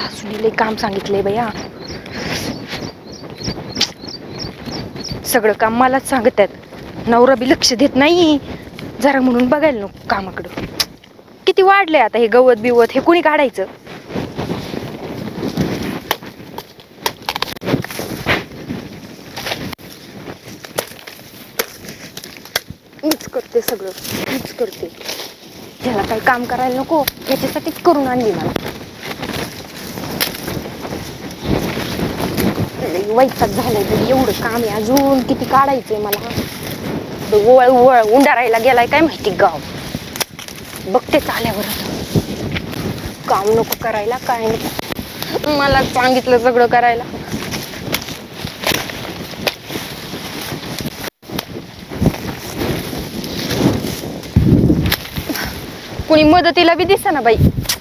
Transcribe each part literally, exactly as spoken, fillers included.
सुनीले काम सांगितलंय बया, सगळं काम मलाच सांगतात. नवरा बी लक्ष देत नाही जरा म्हणून बघायला नको कामाकडं. किती वाढलंय आता हे गवत बिवत, हे कोणी काढायचं? मीच करते सगळं, मीच करते. ह्याला काही काम करायला नको, ह्याच्यासाठीच करून आणली मला. वैताग झालंय तरी एवढं काम आहे, अजून किती काढायचंय मला. वळ वळ उंडारायला गेलाय काय माहिती गाव. बघतेच आल्यावर काम नको करायला, काय नको. मला सांगितलं सगळं करायला. कुणी मदतीला बी दिसेना बाई.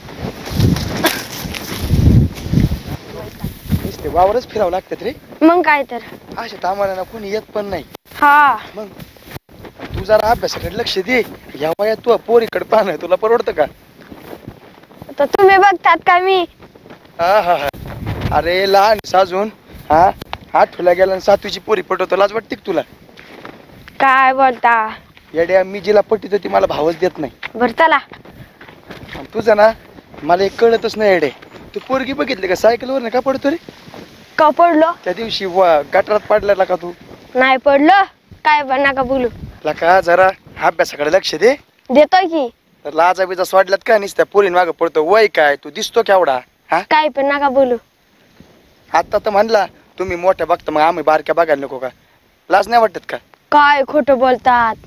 वावरच फिरावं लागतात रे. मग काय तर अशा तामाला ना कोणी येत पण नाही. हा मग तू जरा अभ्यासाकडे लक्ष दे. या वयात तू पोरीकडे पाहणं तुला परवडतं का? तर तुम्ही बघतात का मी? हा हा हा अरे लहान साजून हा आठवल्या गेला सातवीची पोरी पटवतो, लाज वाटते तुला? काय बोलता येड्या, मी जिला पटीत ती मला भावच देत नाही. बर चला. तुझं ना मला एक कळतच नाही येडे. तू पोरगी बघितली का सायकलवर ना का पडतो रे? का पडलो? त्या दिवशी गटारात पडला का तू? नाही पडलो. काय पण नका बोलू. लका जरा अभ्यासाकडे लक्ष दे. देतोय की. तर लाजा बिजा सोडल्यात का नुसत्या पोरीन मागं पडतो? वय काय तू दिसतो केवढा? हा काय पण नका बोलू. आता तर म्हणला तुम्ही मोठ्या बघता, मग आम्ही बारक्या बघायला नको का? लाज नाही वाटत का? काय खोटं बोलतात.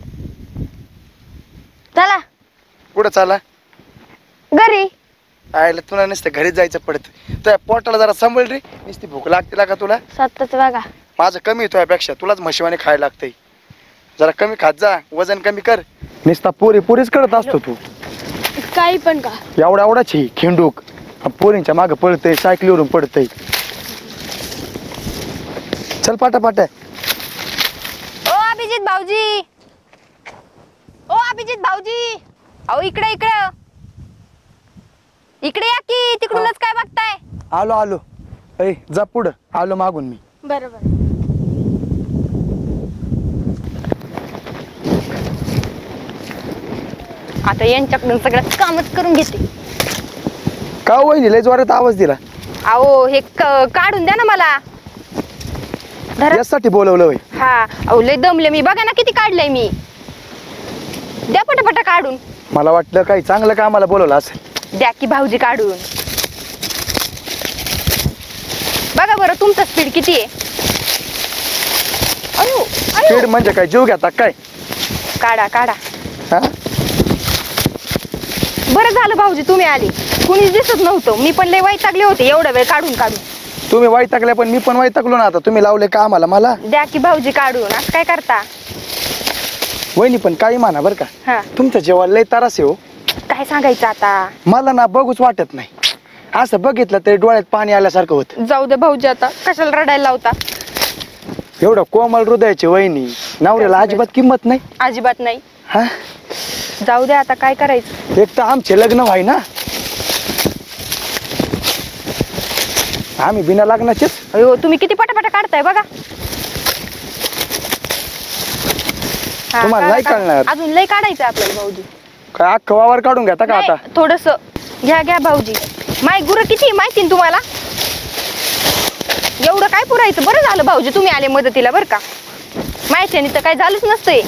चला. कुठं चाला? घरी. आयला तुला नुसतं घरी जायचं पडत. तुझ्या पोटाला जरा सांभाळ रे, नुसती भूक लागते का तुला? स्वतःच बघा. माझं कमी आहे तुझ्यापेक्षा, तुलाच म्हशीवाने खायला लागतंय. जरा कमी खात जा, वजन कमी कर. नुसता पोरी पोरीच करत असतो तू. काही पण का? एवढा एवढाच ही खिंडूक पोरींच्या मागं पडतंय, सायकलीवरून पडतंय. चल पाटा पाटा. ओ अभिजित भाऊजी, ओ अभिजित भाऊजी, अहो इकडे इकडे इकडे या की. तिकडूनच काय बघताय? आलो आलो. ऐ जा पुढं, आलो मागून मी. बरोबर. आता यांच्याकडून सगळं कामच करून घेते. का वहिनी लय जोरात आवाज दिला? अहो हे काढून द्या ना मला. यासाठी बोलवलं होय? हा अहो लय दमले मी. बघा ना किती काढलंय मी. द्या पटापटा काढून. मला वाटलं काही चांगलं कामाला बोलवलं असेल. द्या की भाऊजी काढून. बघा बरं तुमचा स्पीड किती आहे. अयो स्पीड म्हणजे काय जीव घेता काय? काढा काढा. हा बरं झालं भाऊजी तुम्ही आले. कुणीच दिसत नव्हतं. मी पण लय वैतागले होते एवढा वेळ काढून काढून. तुम्ही वैतागल्या पण मी पण वैतागलो ना. आता तुम्ही लावले का आम्हाला? मला द्या की भाऊजी काढून. असं काय करता? वहिनी पण काही म्हणा बरं का, हा तुमचं जेवण लय तारास आहे हो. काय सांगायचं आता? मला ना बघूच वाटत नाही. असं बघितलं तरी डोळ्यात पाणी आल्यासारखं होत. जाऊ दे भाऊजी, आता कशाला रडायला लावता? एवढं कोमल हृदयाची वहिनी, नवऱ्याला अजिबात किंमत नाही. अजिबात नाही. हा जाऊ दे आता काय करायचं. एक तर आमचे लग्न व्हाय ना, आम्ही बिना लग्नाचेच. अयो तुम्ही किती पटापटा काढताय बघा. तुम्हाला नाही कळणार. अजून लय काढायचं आपल्याला भाऊजी. काय अख्खं वावर काढून घेता का आता? थोडस घ्या घ्या भाऊजी. माय गुरं किती माहिती ना तुम्हाला. एवढं काय पुरायचं. बरं झालं भाऊजी तुम्ही आले मदतीला बरं का. माहिती तर काय झालंच नसतंय.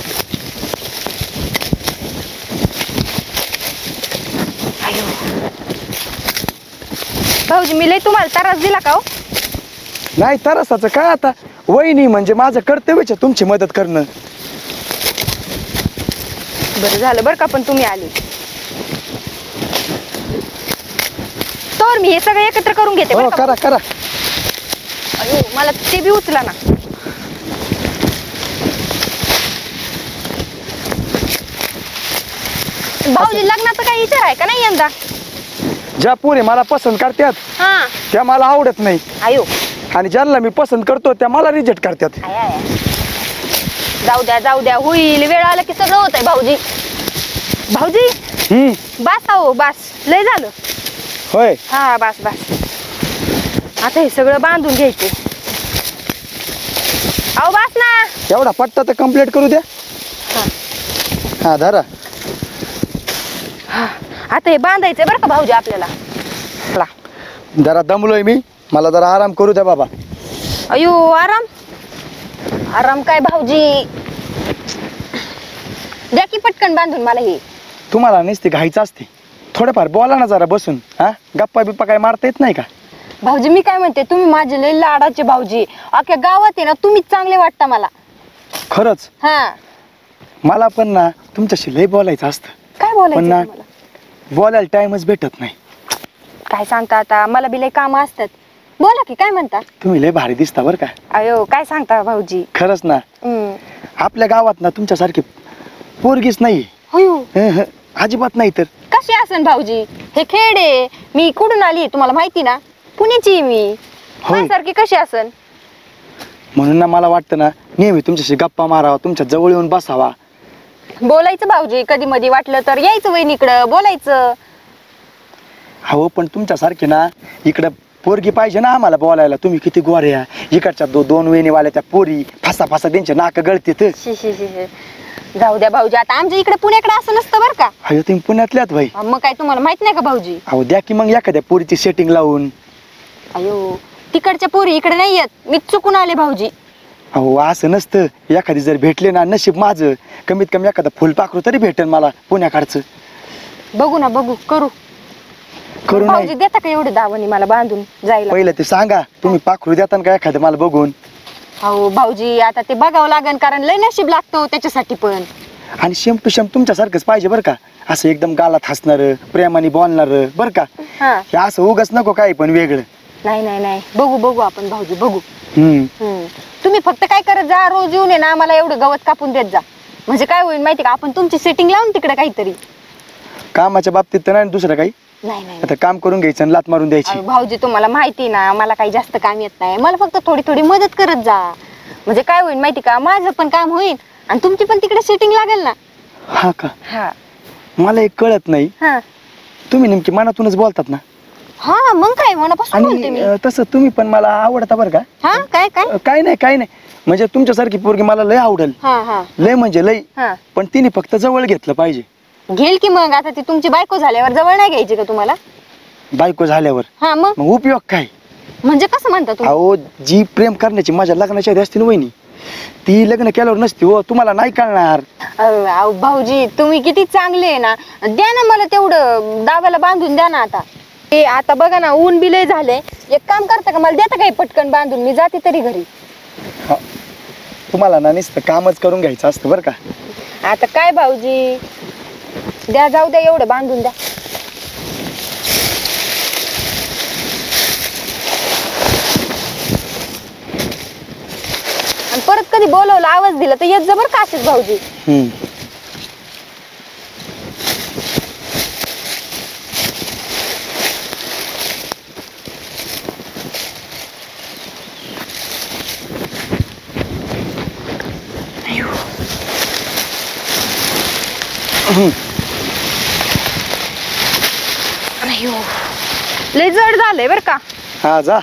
भाऊजी मी लय तुम्हाला त्रास दिला का हो? नाही त्रासाचं काय आता. वहिनी म्हणजे माझं कर्तव्यच आहे तुमची मदत करणं. बरं झालं बरं का पण तुम्ही आले. तर मी हे सगळं एकत्र करून घेते. हो करा करा. अयो मला ते बी उचला ना. भाऊजी लग्नाचं काही विचार आहे का नाही यंदा? ज्या पोरी मला पसंत करतात हा त्या मला आवडत नाही. आयो आणि ज्यांना मी पसंत करतो त्या मला रिजेक्ट करतात. जाऊ द्या जाऊ द्या. होईल वेळ आला की सगळं होत आहे भाऊजी. भाऊजी हम्म बस आहो बस. लय झालं. होय हा बस बस. आता हे सगळं बांधून घ्यायचं. अहो बस ना. एवढा पट्टा तर कम्प्लीट करू द्या. हा. हा धरा. हा. आता हे बांधायचंय बरं का भाऊजी आपल्याला. चला. जरा दमलोय मी, मला जरा आराम करू द्या बाबा. अयो आराम आराम काय भाऊजी, द्या की पटकन बांधून मला हे. तुम्हाला नुसती घाईचं असते, थोडंफार बोला ना जरा बसून. हा गप्पा बिप्पा काय मारता येत नाही का? भाऊजी मी काय म्हणते, तुम्ही माझे लय लाडाचे भाऊजी. अख्ख्या गावात आहे ना तुम्हीच चांगले वाटता मला. खरंच हा. मला पण ना तुमच्याशी लय बोलायचं असतं. काय पण बोलायचं ना तुम्हाला? बोलायला टाइमच भेटत नाही. काय सांगता आता, मला बी लय काम असतात. बोला की, काय म्हणता? तुम्ही लय भारी दिसता बरं का. अयो काय सांगता भाऊजी. खरंच ना, हम्म. आपल्या गावात ना तुमच्यासारखी पोरगीच नाही. होयो. हं, हं, अजिबात नाही. तर कशी असन भाऊजी, हे खेड आहे. मी कुठून आली तुम्हाला माहिती ना, पुण्याची आहे मी. होय. सारखी कशी असन? म्हणून ना मला वाटतं ना नेहमी तुमच्याशी गप्पा मारावा, तुमच्या जवळ येऊन बसावा. बोलायचं भाऊजी, कधी मधी वाटलं तर यायचं वहिनीकडं बोलायचं. हो पण तुमच्यासारखे ना इकडं पोरगी पाहिजे ना आम्हाला बोलायला. तुम्ही किती गोऱ्या, इकडच्या दो दोन वेणीवाल्या त्या पोरी फासा फासा त्यांचे नाक गळतेत. शी शी शी शी. जाऊ द्या भाऊजी, आता आमच्या इकडे पुण्याकडे असं नसतं बरं का. अहो तुम्ही पुण्यातल्यात भाई. मग काय तुम्हाला माहित नाही का भाऊजी? अहो द्या की मग एखाद्या पोरीची सेटिंग लावून. अयो तिकडच्या पोरी इकडे नाही येत, मी चुकून आले भाऊजी. अहो असं नसतं, एखादी जर भेटले ना नशीब माझं. कमीत कमी एखादा फुलपाखरू तरी भेटेल मला पुण्याकडचं. बघू ना बघू, करू करू भाऊजी. नाही देता का एवढे दावणी मला बांधून जायला? पहिलं ते सांगा, तुम्ही पाखरू देता का एखादं मला बघून? हो भाऊजी, आता ते बघावं लागेल, कारण लय नशीब लागतो त्याच्यासाठी पण. आणि शेम टू शेम तुमच्यासारखंच पाहिजे बरं का. असं एकदम गालात हसणार, प्रेमाने बोलणार बरं का. हा. हे असं उगाच नको काही पण वेगळं. नाही नाही नाही, बघू बघू आपण भाऊजी बघू. हम्म हम्म. तुम्ही फक्त काय करत जा, रोज येऊन आहे ना मला एवढं गवत कापून देत जा. म्हणजे काय होईल माहिती का, आपण तुमची सेटिंग लावून तिकडे काहीतरी. कामाच्या बाबतीत तर नाही ना दुसरं काही. नाही नाही आता काम करून घ्यायचं आणि लात मारून द्यायची. अरे भाऊजी तुम्हाला माहिती ना, मला काही जास्त काम येत नाही. मला फक्त थोडी थोडी मदत करत जा. म्हणजे काय होईल माहिती का, माझं पण काम होईल आणि तुमची पण तिकडे सेटिंग लागेल ना. हा का? हा मला एक कळत नाही, हा तुम्ही नेमकी मनातूनच बोलतात ना? हा मग काय, मनापासून बोलते आणि मी. अं, तसं तुम्ही पण मला आवडता बरं का. हा काय काय अं, काय नाही काय नाही, म्हणजे तुमच्यासारखी पोरगी मला लय आवडेल. हा हा लय म्हणजे लय. हा. पण तिने फक्त जवळ घेतलं पाहिजे. घेईल की मग, आता ती तुमची बायको झाल्यावर जवळ नाही घ्यायची का तुम्हाला? बायको झाल्यावर हा मग मग उपयोग काय? म्हणजे कसं म्हणता तुम्ही? अहो जी प्रेम करण्याची माझ्या लग्नाच्या आधी असते ना वहिनी, ती लग्न केल्यावर नसती हो. तुम्हाला नाही कळणार. अहो, अहो, भाऊजी तुम्ही किती चांगले आहे ना. द्या ना मला तेवढं दाव्याला बांधून द्या ना. आता ते आता बघा ना, ऊन बी लय झाले. एक काम करता का, मला देता काही पटकन बांधून, मी जाते तरी घरी. हा. तुम्हाला ना नुसतं कामच करून घ्यायचं असतं बरं का. आता काय भाऊजी, द्या जाऊ द्या, एवढं बांधून द्या. आणि परत कधी बोलवलं आवाज दिला तर येत जा बरं का असेच भाऊजी. हम्म अयो लय जड झालंय बर का. हा जा.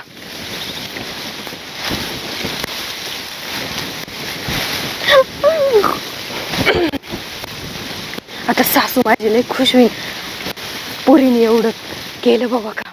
आता सासू माझी लय खुश होईल, पोरीने एवढं केलं बाबा का.